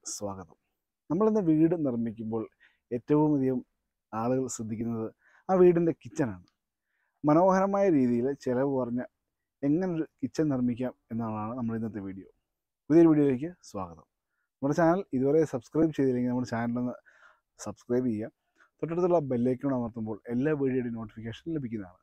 സ്വാഗതം. നമ്മളിന്ന് വീട് നിർമ്മിക്കുമ്പോൾ ഏറ്റവും അധികം ആളുകൾ ശ്രദ്ധിക്കുന്നത് ആ വീടിൻ്റെ കിച്ചണാണ്. മനോഹരമായ രീതിയിൽ ചിലവ് കുറഞ്ഞ എങ്ങനൊരു കിച്ചൺ നിർമ്മിക്കാം എന്നതാണ് നമ്മുടെ ഇന്നത്തെ വീഡിയോ. പുതിയൊരു വീഡിയോയിലേക്ക് സ്വാഗതം. നമ്മുടെ ചാനൽ ഇതുവരെ സബ്സ്ക്രൈബ് ചെയ്തില്ലെങ്കിൽ നമ്മുടെ ചാനലൊന്ന് സബ്സ്ക്രൈബ് ചെയ്യുക. തൊട്ടടുത്തുള്ള ബെല്ലൈക്കൺ അമർത്തുമ്പോൾ എല്ലാ വീഡിയോയുടെയും നോട്ടിഫിക്കേഷൻ ലഭിക്കുന്നതാണ്.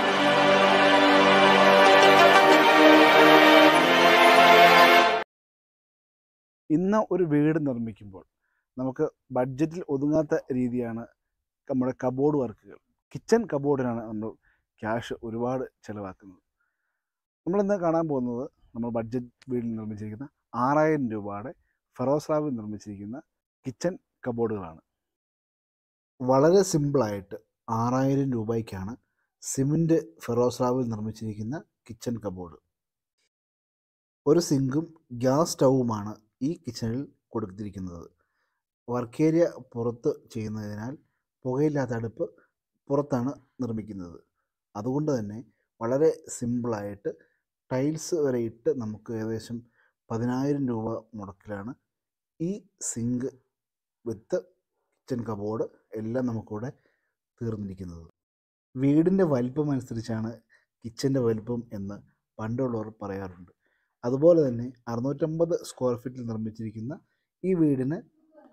ഇന്ന് ഒരു വീട് നിർമ്മിക്കുമ്പോൾ നമുക്ക് ബഡ്ജറ്റിൽ ഒതുങ്ങാത്ത രീതിയാണ് നമ്മുടെ കബോർഡ് വർക്കുകൾ. കിച്ചൺ കബോർഡിനാണ് നമ്മൾ ക്യാഷ് ഒരുപാട് ചിലവാക്കുന്നത്. നമ്മളിന്ന് കാണാൻ പോകുന്നത് നമ്മൾ ബഡ്ജറ്റ് വീടിൽ നിർമ്മിച്ചിരിക്കുന്ന 6000 രൂപയുടെ ഫെറോസ്ലാബിൽ നിർമ്മിച്ചിരിക്കുന്ന കിച്ചൺ കബോർഡുകളാണ്. വളരെ സിമ്പിളായിട്ട് 6000 രൂപയ്ക്കാണ് സിമൻറ്റ് ഫെറോസ്ലാബിൽ നിർമ്മിച്ചിരിക്കുന്ന കിച്ചൺ കബോർഡ്. ഒരു സിങ്കും ഗ്യാസ് സ്റ്റൗവുമാണ് ഈ കിച്ചണിൽ കൊടുത്തിരിക്കുന്നത്. വർക്ക് ഏരിയ പുറത്ത് ചെയ്യുന്നതിനാൽ പുകയില്ലാത്ത അടുപ്പ് പുറത്താണ് നിർമ്മിക്കുന്നത്. അതുകൊണ്ട് തന്നെ വളരെ സിമ്പിളായിട്ട് ടൈൽസ് വരെ ഇട്ട് നമുക്ക് ഏകദേശം 10000 രൂപ മുടക്കിലാണ് ഈ സിങ്ക് വിത്ത് കിച്ചൺ കബോർഡ് എല്ലാം നമുക്കിവിടെ തീർന്നിരിക്കുന്നത്. വീടിൻ്റെ വലിപ്പം അനുസരിച്ചാണ് കിച്ചൻ്റെ വലിപ്പം എന്ന് പണ്ടുള്ളവർ പറയാറുണ്ട്. അതുപോലെ തന്നെ 650 സ്ക്വയർ ഫീറ്റിൽ നിർമ്മിച്ചിരിക്കുന്ന ഈ വീടിന്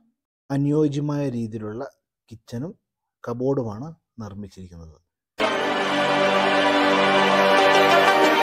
അനുയോജ്യമായ രീതിയിലുള്ള കിച്ചണും കബോർഡുമാണ് നിർമ്മിച്ചിരിക്കുന്നത്.